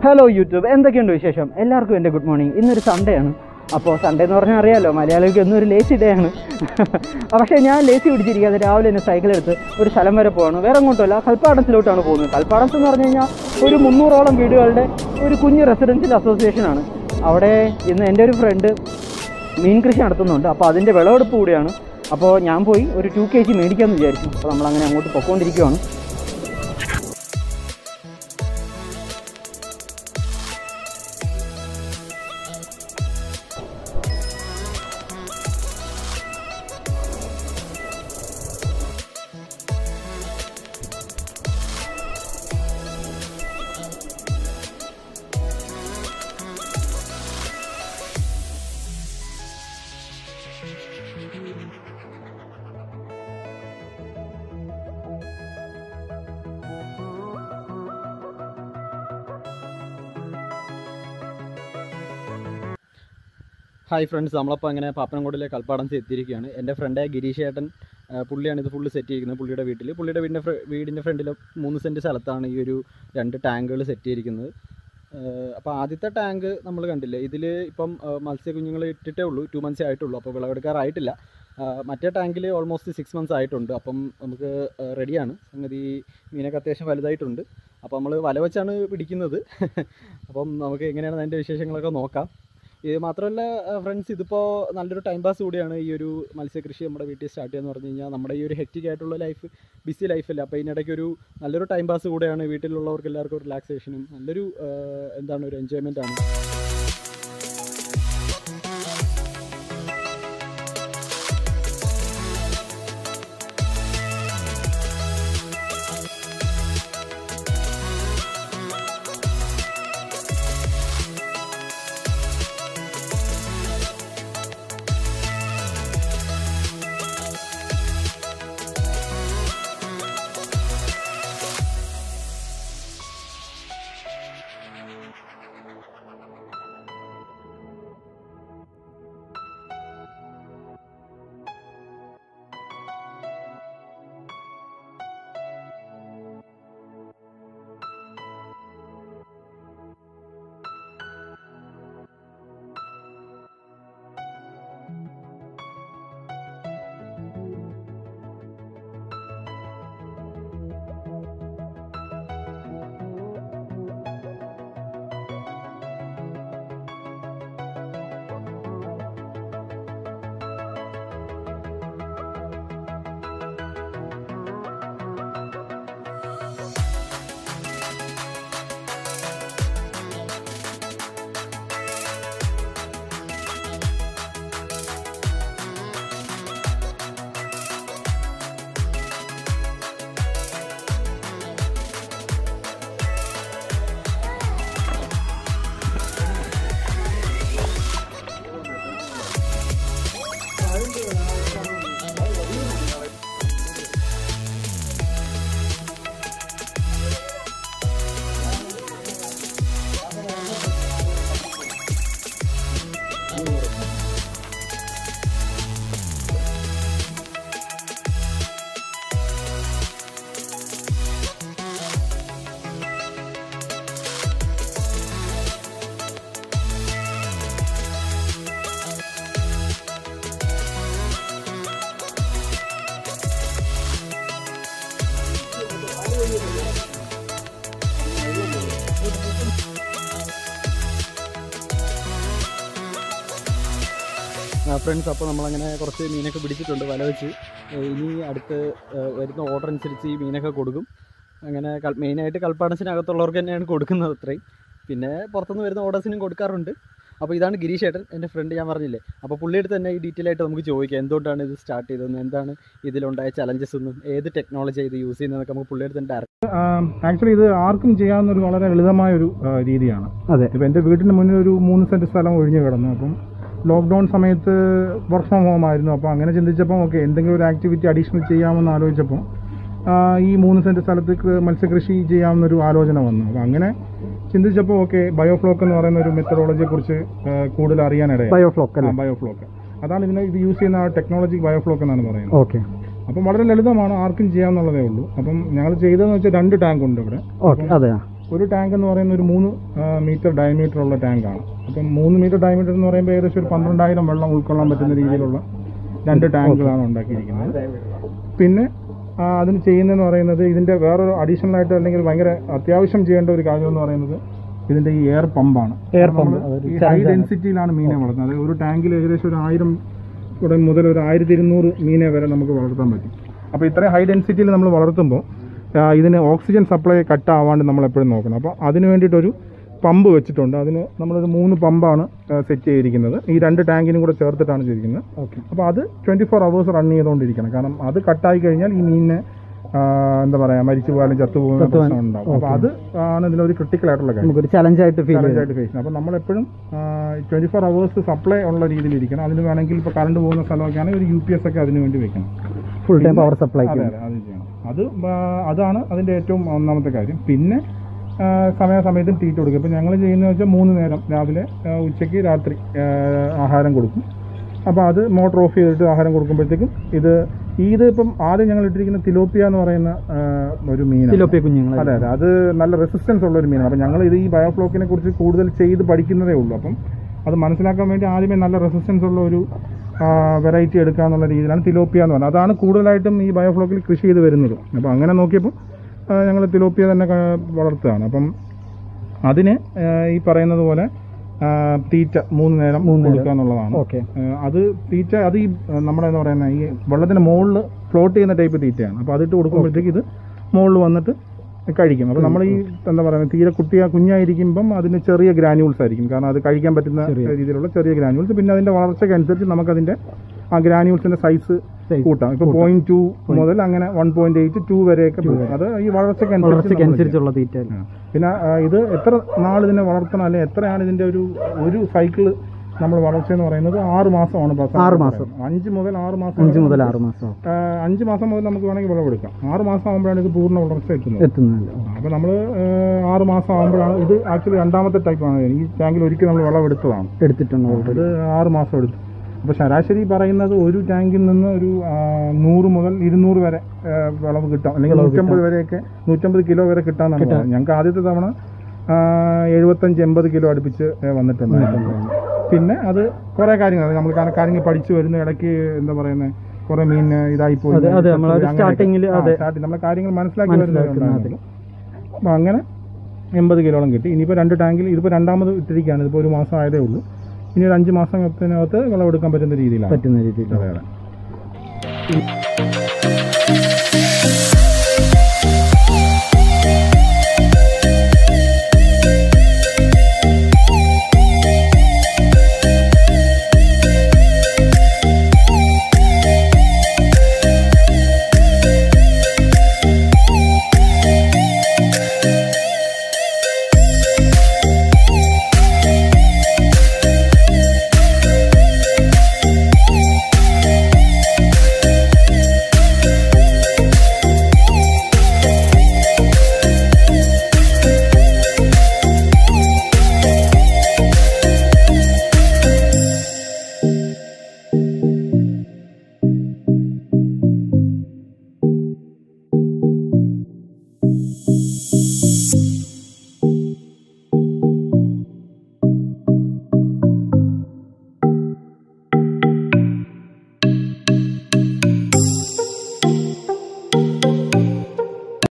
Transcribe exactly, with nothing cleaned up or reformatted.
Hello YouTube, എന്തൊക്കെയുണ്ട് വിശേഷം? എല്ലാവർക്കും എൻ്റെ ഗുഡ് മോർണിംഗ്. ഇന്നൊരു സൺഡേ ആണ്. അപ്പോൾ സൺഡേ എന്ന് പറഞ്ഞാൽ അറിയാമല്ലോ, മലയാളികൾക്ക് എന്നൊരു ലേസി ഡേ ആണ്. പക്ഷേ ഞാൻ ലേസി പിടിച്ചിരിക്കാതെ രാവിലെ തന്നെ സൈക്കിളെടുത്ത് ഒരു സ്ഥലം വരെ പോവാണ്. വേറെ എങ്ങോട്ടുമല്ല, കൽപ്പാടത്തിലോട്ടാണ് പോകുന്നത്. കൽപ്പാടത്ത് എന്ന് പറഞ്ഞു കഴിഞ്ഞാൽ ഒരു മുന്നൂറോളം വീടുകളുടെ ഒരു കുഞ്ഞ് റെസിഡൻഷ്യൽ അസോസിയേഷനാണ്. അവിടെ ഇന്ന് എൻ്റെ ഒരു ഫ്രണ്ട് മീൻ കൃഷി നടത്തുന്നുണ്ട്. അപ്പോൾ അതിൻ്റെ വിളവെടുപ്പ് കൂടിയാണ്. അപ്പോൾ ഞാൻ പോയി ഒരു ടു കെ ജി മേടിക്കാമെന്ന് വിചാരിച്ചു. അപ്പോൾ നമ്മളങ്ങനെ അങ്ങോട്ട് പൊയ്ക്കൊണ്ടിരിക്കുകയാണ്. ഹായ് ഫ്രണ്ട്സ്, നമ്മളപ്പോൾ അങ്ങനെ പാപ്പനംകോടിലെ കൽപ്പാടത്ത് എത്തിയിരിക്കുകയാണ്. എൻ്റെ ഫ്രണ്ടായ ഗിരീഷ് ഏട്ടൻ, പുള്ളിയാണ് ഇത് ഫുള്ള് സെറ്റ് ചെയ്തിരിക്കുന്നത്. പുള്ളിയുടെ വീട്ടിൽ പുള്ളിയുടെ വീടിൻ്റെ വീടിൻ്റെ ഫ്രണ്ടിൽ മൂന്ന് സെൻറ്റ് സ്ഥലത്താണ് ഈ ഒരു രണ്ട് ടാങ്കുകൾ സെറ്റ് ചെയ്തിരിക്കുന്നത്. അപ്പോൾ ആദ്യത്തെ ടാങ്ക് നമ്മൾ കണ്ടില്ലേ, ഇതിൽ ഇപ്പം മത്സ്യക്കുഞ്ഞുങ്ങൾ ഇട്ടിട്ടേ ഉള്ളൂ, ടു മന്ത്സേ ആയിട്ടുള്ളൂ. അപ്പോൾ വിളവെടുക്കാറായിട്ടില്ല. മറ്റേ ടാങ്കിൽ ഓൾമോസ്റ്റ് സിക്സ് മന്ത്സ് ആയിട്ടുണ്ട്. അപ്പം നമുക്ക് റെഡിയാണ് സംഗതി. മീനൊക്കെ അത്യാവശ്യം വലുതായിട്ടുണ്ട്. അപ്പോൾ നമ്മൾ വല വെച്ചാണ് പിടിക്കുന്നത്. അപ്പം നമുക്ക് എങ്ങനെയാണ് അതിൻ്റെ വിശേഷങ്ങളൊക്കെ നോക്കാം. ഇത് മാത്രമല്ല ഫ്രണ്ട്സ്, ഇതിപ്പോൾ നല്ലൊരു ടൈം പാസ് കൂടിയാണ്. ഈ ഒരു മത്സ്യകൃഷി നമ്മുടെ വീട്ടിൽ സ്റ്റാർട്ട് ചെയ്യാന്ന് പറഞ്ഞു കഴിഞ്ഞാൽ നമ്മുടെ ഈ ഒരു ഹെക്റ്റിക് ആയിട്ടുള്ള ലൈഫ്, ബിസി ലൈഫല്ല. അപ്പോൾ ഇതിനിടയ്ക്ക് ഒരു നല്ലൊരു ടൈം പാസ് കൂടെയാണ്. വീട്ടിലുള്ളവർക്ക് എല്ലാവർക്കും റിലാക്സേഷനും നല്ലൊരു എന്താണ് ഒരു എൻജോയ്മെൻ്റ് ആണ്. ഫ്രണ്ട്സ്, അപ്പോൾ നമ്മളങ്ങനെ കുറച്ച് മീനൊക്കെ പിടിച്ചിട്ടുണ്ട് വല വെച്ച്. ഇനി അടുത്ത് വരുന്ന ഓർഡർ അനുസരിച്ച് ഈ മീനൊക്കെ കൊടുക്കും. അങ്ങനെ മെയിനായിട്ട് കൽപ്പാടത്തിനകത്തുള്ളവർക്ക് തന്നെയാണ് കൊടുക്കുന്നത് അത്രയും. പിന്നെ പുറത്തുനിന്ന് വരുന്ന ഓർഡേഴ്സിനും കൊടുക്കാറുണ്ട്. അപ്പോൾ ഇതാണ് ഗിരീഷ് ഏട്ടൻ, എൻ്റെ ഫ്രണ്ട്, ഞാൻ പറഞ്ഞില്ലേ. അപ്പോൾ പുള്ളിയെടുത്ത് തന്നെ ഈ ഡീറ്റെയിൽ ആയിട്ട് നമുക്ക് ചോദിക്കാം, എന്തുകൊണ്ടാണ് ഇത് സ്റ്റാർട്ട് ചെയ്തതെന്ന്, എന്താണ് ഇതിലുണ്ടായ ചലഞ്ചസ് ഒന്നും, ഏത് ടെക്നോളജി ഇത് യൂസ് ചെയ്യുന്നതൊക്കെ നമുക്ക് പുള്ളിയെടുത്ത് തന്നെ ഡയറക്റ്റ്. ആക്ച്വലി ഇത് ആർക്കും ചെയ്യാവുന്ന ഒരു വളരെ ലളിതമായ ഒരു രീതിയാണ്. അതെ, ഇപ്പോൾ എൻ്റെ വീടിന് മുന്നിൽ ഒരു മൂന്ന് സെൻറ്റ് സ്ഥലം ഒഴിഞ്ഞു കിടന്നു. അപ്പം ലോക്ക്ഡൗൺ സമയത്ത് വർക്ക് ഫ്രം ഹോം ആയിരുന്നു. അപ്പോൾ അങ്ങനെ ചിന്തിച്ചപ്പോൾ ഓക്കെ, എന്തെങ്കിലും ഒരു ആക്ടിവിറ്റി അഡീഷണൽ ചെയ്യാമെന്ന് ആലോചിച്ചപ്പോൾ ഈ മൂന്ന് സെൻറ്റ് സ്ഥലത്ത് മത്സ്യകൃഷി ചെയ്യാവുന്നൊരു ആലോചന വന്നു. അപ്പോൾ അങ്ങനെ ചിന്തിച്ചപ്പോൾ ഓക്കെ, ബയോഫ്ലോക്ക് എന്ന് പറയുന്ന ഒരു മെത്തഡോളജിയെ കുറിച്ച് കൂടുതൽ അറിയാനിടയായി. ബയോഫ്ലോക്ക് ബയോഫ്ലോക്ക് അതാണ് ഇതിനെ ഇത് യൂസ് ചെയ്യുന്ന ടെക്നോളജി ബയോഫ്ലോക്ക് എന്നാണ് പറയുന്നത്. ഓക്കെ, അപ്പം വളരെ ലളിതമാണ്, ആർക്കും ചെയ്യാവുന്നതേ ഉള്ളൂ. അപ്പം ഞങ്ങൾ ചെയ്തതെന്ന് വെച്ചാൽ രണ്ട് ടാങ്ക് ഉണ്ട് ഇവിടെ. ഓക്കെ, അതെ. ഒരു ടാങ്ക് എന്ന് പറയുന്ന ഒരു മൂന്ന് മീറ്റർ ഡയമീറ്റർ ഉള്ള ടാങ്കാണ്. അപ്പം മൂന്ന് മീറ്റർ ഡയമീറ്റർ എന്ന് പറയുമ്പോൾ ഏകദേശം ഒരു പന്ത്രണ്ടായിരം വെള്ളം ഉൾക്കൊള്ളാൻ പറ്റുന്ന രീതിയിലുള്ള രണ്ട് ടാങ്കുകളാണ് ഉണ്ടാക്കിയിരിക്കുന്നത്. പിന്നെ അതിന് ചെയ്യുന്നതെന്ന് പറയുന്നത് ഇതിൻ്റെ വേറൊരു അഡീഷണൽ ആയിട്ട് അല്ലെങ്കിൽ ഭയങ്കര അത്യാവശ്യം ചെയ്യേണ്ട ഒരു കാര്യം എന്ന് പറയുന്നത് ഇതിൻ്റെ ഈ എയർ പമ്പാണ്. എയർ പമ്പ് ഈ ഹൈ ഡെൻസിറ്റിയിലാണ് മീനെ വളർത്തുന്നത്. അതായത് ഒരു ടാങ്കിൽ ഏകദേശം ഒരു ആയിരം മുതൽ ഒരു ആയിരത്തി ഇരുന്നൂറ് മീനെ വരെ നമുക്ക് വളർത്താൻ പറ്റും. അപ്പോൾ ഇത്രയും ഹൈ ഡെൻസിറ്റിയിൽ നമ്മൾ വളർത്തുമ്പോൾ ഇതിന് ഓക്സിജൻ സപ്ലൈ കട്ട് ആവാണ്ട് നമ്മൾ എപ്പോഴും നോക്കണം. അപ്പോൾ അതിന് വേണ്ടിയിട്ടൊരു പമ്പ് വെച്ചിട്ടുണ്ട്. അതിന് നമ്മളൊരു മൂന്ന് പമ്പാണ് സെറ്റ് ചെയ്തിരിക്കുന്നത്. ഈ രണ്ട് ടാങ്കിനും കൂടെ ചേർത്തിട്ടാണ് ചെയ്തിരിക്കുന്നത്. ഓക്കെ. അപ്പോൾ അത് ട്വൻറ്റി ഫോർ അവേഴ്സ് റൺ ചെയ്തുകൊണ്ടിരിക്കണം. കാരണം അത് കട്ടായി കഴിഞ്ഞാൽ ഈ മീനിനെ എന്താ പറയുക മരിച്ചു പോയാലും ചത്തുപോകുന്ന പ്രശ്നം ഉണ്ടാവും. അപ്പോൾ അത് ആണ് ഇതിലൊരു ക്രിട്ടിക്കൽ ആയിട്ടുള്ള കാര്യം, ഒരു ചലഞ്ചായിട്ട് ചലഞ്ചായിട്ട് ഫേസ്. അപ്പോൾ നമ്മളെപ്പോഴും ട്വൻറ്റി ഫോർ അവേഴ്സ് സപ്ലൈ ഉള്ള രീതിയിലിരിക്കണം. അതിന് വേണമെങ്കിൽ ഇപ്പോൾ കറണ്ട് പോകുന്ന സ്ഥലമൊക്കെ ആണെങ്കിൽ ഒരു യു പി എസ് ഒക്കെ അതിന് വേണ്ടി വെക്കണം. Full time power supply. അതെ അതെ അത് ചെയ്യണം. അത് അതാണ് അതിൻ്റെ ഏറ്റവും ഒന്നാമത്തെ കാര്യം. പിന്നെ സമയാസമയത്തും തീറ്റ കൊടുക്കും. ഇപ്പോൾ ഞങ്ങൾ ചെയ്യുന്നത് വെച്ചാൽ മൂന്ന് നേരം രാവിലെ ഉച്ചയ്ക്ക് രാത്രി ആഹാരം കൊടുക്കും. അപ്പോൾ അത് മോട്ടർ ഓഫ് ചെയ്തിട്ട് ആഹാരം കൊടുക്കുമ്പോഴത്തേക്കും ഇത് ഇത് ഇപ്പം ആദ്യം ഞങ്ങൾ ഇട്ടിരിക്കുന്ന തിലോപ്പിയ എന്ന് പറയുന്ന ഒരു മീനാണ്. തിലോപ്പിയ കുഞ്ഞുങ്ങൾ. അതെ അതെ അത് നല്ല റെസിസ്റ്റൻസ് ഉള്ള ഒരു മീനാണ്. അപ്പം ഞങ്ങൾ ഇത് ഈ ബയോഫ്ലോക്കിനെ കുറിച്ച് കൂടുതൽ ചെയ്ത് പഠിക്കുന്നതേ ഉള്ളൂ. അപ്പം അത് മനസ്സിലാക്കാൻ വേണ്ടി ആദ്യമേ നല്ല റെസിസ്റ്റൻസ് ഉള്ള ഒരു വെറൈറ്റി എടുക്കുക എന്നുള്ള രീതിയിലാണ് തിലോപ്പിയ എന്ന് പറഞ്ഞത്. അതാണ് കൂടുതലായിട്ടും ഈ ബയോഫ്ലോക്കിൽ കൃഷി ചെയ്ത് വരുന്നത്. അപ്പോൾ അങ്ങനെ നോക്കിയപ്പോൾ ഞങ്ങൾ തിലോപ്പിയ തന്നെ വളർത്തുകയാണ്. അപ്പം അതിന് ഈ പറയുന്നത് പോലെ തീറ്റ മൂന്ന് നേരം കൊടുക്കുക എന്നുള്ളതാണ്. അത് തീറ്റ അത് ഈ നമ്മുടെ എന്താ പറയുന്നത് ഈ വെള്ളത്തിന് മുകളിൽ ഫ്ലോട്ട് ചെയ്യുന്ന ടൈപ്പ് തീറ്റയാണ്. അപ്പോൾ അതിട്ട് കൊടുക്കുമ്പോഴത്തേക്ക് ഇത് മുകളിൽ വന്നിട്ട് കഴിക്കും. അപ്പോൾ നമ്മൾ ഈ എന്താ പറയുന്നത് തീരെ കുട്ടിയ കുഞ്ഞായിരിക്കുമ്പം അതിന് ചെറിയ ഗ്രാന്യൂൾസ് ആയിരിക്കും. കാരണം അത് കഴിക്കാൻ പറ്റുന്ന രീതിയിലുള്ള ചെറിയ ഗ്രാന്യൂൾസ്. പിന്നെ അതിൻ്റെ വളർച്ചയ്ക്കനുസരിച്ച് നമുക്കതിൻ്റെ ആ ഗ്രാന്യൂൾസിൻ്റെ സൈസ് കൂട്ടാം. ഇപ്പോൾ പോയിന്റ് ടു മുതൽ അങ്ങനെ വൺ പോയിന്റ് എയ്റ്റ് ടു വരെയൊക്കെ പോകും. അത് ഈ വളർച്ചയ്ക്കനുസരിച്ചുള്ള തീറ്റ. പിന്നെ ഇത് എത്ര നാൾ ഇതിനെ വളർത്തണം അല്ലെങ്കിൽ എത്രയാണ് ഇതിൻ്റെ ഒരു ഒരു സൈക്കിള് നമ്മൾ വളർച്ച എന്ന് പറയുന്നത് ആറ് മാസമാണ്. ആറ് മാസം അഞ്ച് മുതൽ ആറ് മാസം അഞ്ച് മുതൽ ആറ് മാസം അഞ്ച് മാസം മുതൽ നമുക്ക് വേണമെങ്കിൽ വിളവെടുക്കാം. ആറ് മാസം ആകുമ്പോഴാണ് ഇത് പൂർണ്ണ വളർച്ച എത്തുന്നത് എത്തുന്നത് അപ്പോൾ നമ്മൾ ആറ് മാസം ആകുമ്പോഴാണ് ഇത് ആക്ച്വലി രണ്ടാമത്തെ ടൈപ്പാണ്. ഈ ടാങ്കിൽ ഒരിക്കൽ നമ്മൾ വിളവെടുത്തതാണ് എടുത്തിട്ടുണ്ട്. ഇത് ആറ് മാസം എടുത്തു. അപ്പോൾ ശരാശരി പറയുന്നത് ഒരു ടാങ്കിൽ നിന്ന് ഒരു നൂറ് മുതൽ ഇരുന്നൂറ് വരെ വിളവ് കിട്ടാം, അല്ലെങ്കിൽ നൂറ്റമ്പത് വരെയൊക്കെ നൂറ്റമ്പത് കിലോ വരെ കിട്ടാമെന്നാണ് പറയുന്നത്. ഞങ്ങൾക്ക് ആദ്യത്തെ തവണ എഴുപത്തഞ്ച് എൺപത് കിലോ അടുപ്പിച്ച് വന്നിട്ടുണ്ട്. പിന്നെ അത് കുറേ കാര്യങ്ങൾ നമ്മൾ കാര്യങ്ങൾ പഠിച്ചു വരുന്ന ഇടയ്ക്ക് എന്താ പറയുന്നത് കുറേ മീൻ ഇതായിപ്പോയി സ്റ്റാർട്ടിങ്ങിൽ നമ്മൾ കാര്യങ്ങൾ മനസ്സിലാക്കി വരുന്നുണ്ടായിരുന്നു. അപ്പോൾ അങ്ങനെ എൺപത് കിലോളം കിട്ടി. ഇനിയിപ്പോൾ രണ്ട് ടാങ്കിൽ ഇതിപ്പോൾ രണ്ടാമത് ഇട്ടിരിക്കുകയാണ്. ഇതിപ്പോൾ ഒരു മാസം ആയതേ ഉള്ളൂ. ഇനി ഒരു അഞ്ച് മാസത്തിനകത്ത് വിളവെടുക്കാൻ പറ്റുന്ന രീതിയിലാണ് പറ്റുന്ന രീതിയിൽ.